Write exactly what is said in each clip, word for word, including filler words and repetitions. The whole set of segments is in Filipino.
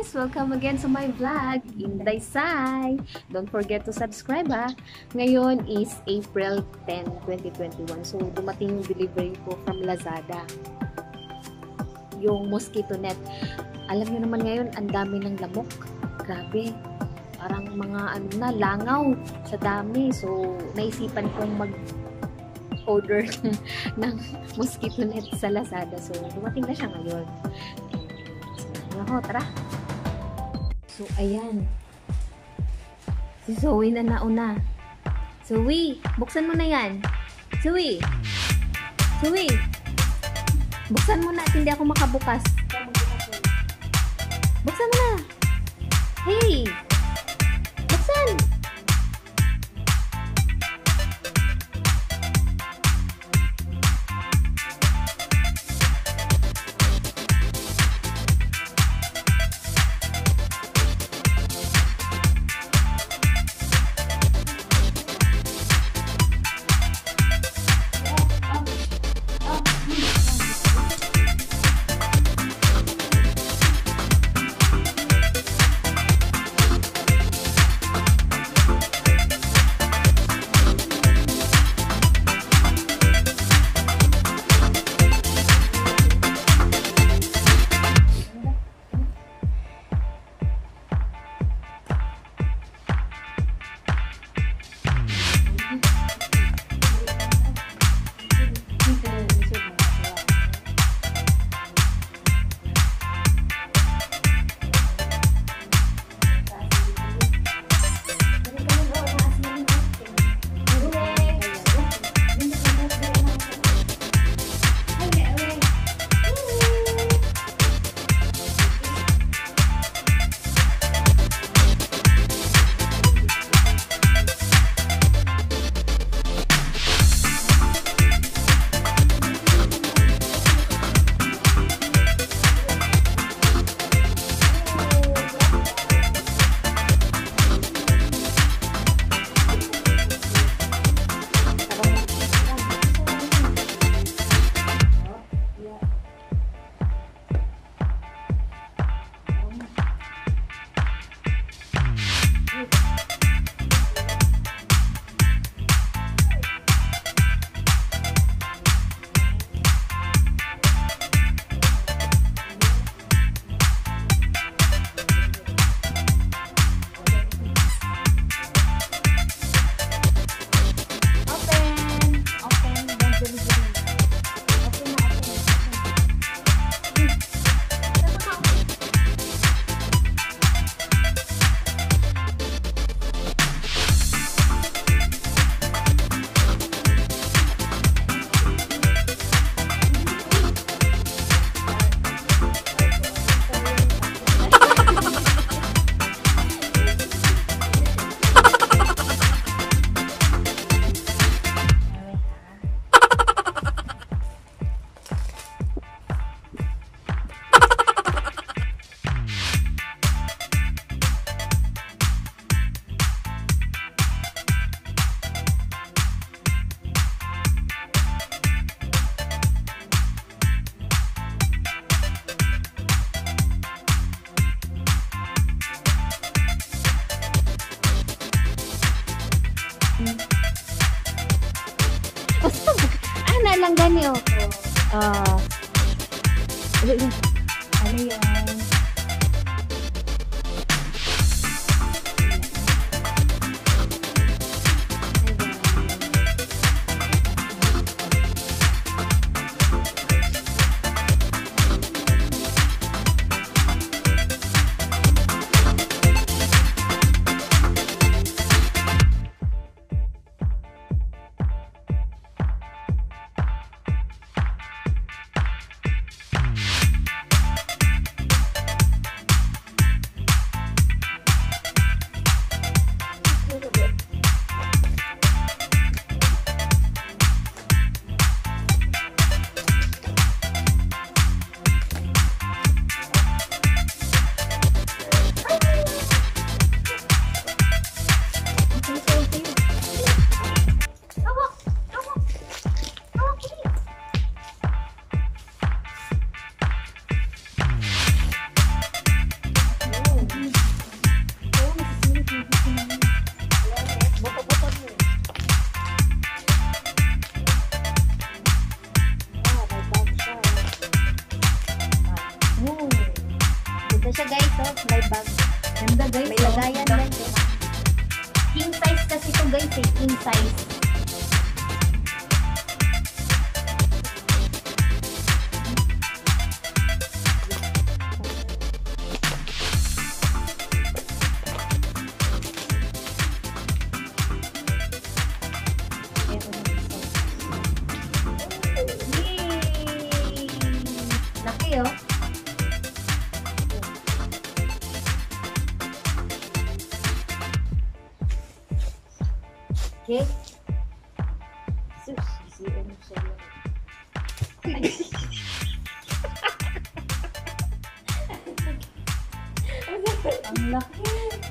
guys! Welcome again to my vlog, Inday Sai! Don't forget to subscribe ha! Ngayon is April tenth, twenty twenty-one. So, dumating yung delivery ko from Lazada. Yung mosquito net. Alam nyo naman ngayon, ang dami ng lamok. Grabe. Parang mga ano na, langaw sa dami. So, naisipan kong mag order ng mosquito net sa Lazada. So, dumating na siya ngayon. Ako, tara. So, ayan. Si Zoe na nauna. Zoe, buksan mo na yan. Zoe. Zoe. Buksan mo na at hindi ako makabukas. Buksan mo na. Hey. Buksan. Ah, lang gani oh. Ah. Ano yan? Ano yan? Ganda siya guys, oh. May bag. Ganda guys. May lagayan oh. guys, oh. King size kasi ito guys, eh. King size. Laki, oh. Okay. Sus, sisiyan mo siya yun. Ang laki.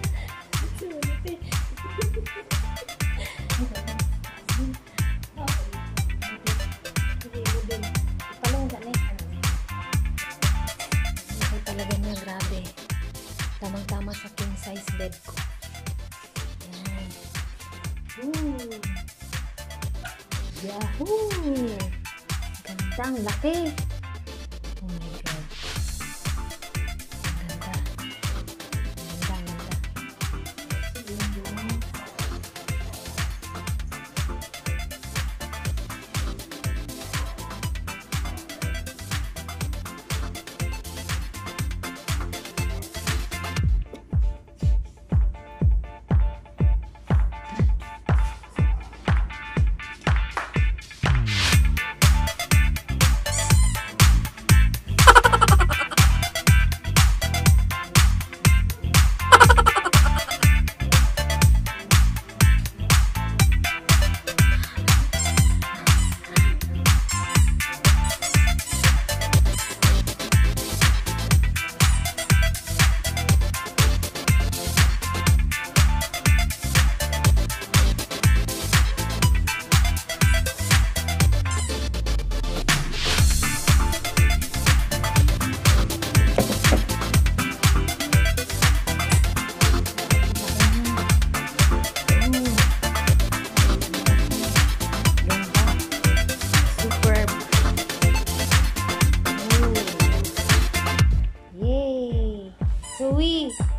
Talaga niya, grabe. Tamang-tama sa king size bed ko. Yan. Ooh. Yahoo! Gandang laki. Oh my God. Ang ganda. Ang ganda, ang ganda. Yay! So we